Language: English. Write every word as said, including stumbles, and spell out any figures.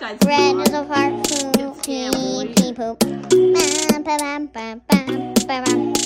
guys. Red is a fart, poop, pee, pee, poop. Bam, ba, bam, bam, bam, ba, bam.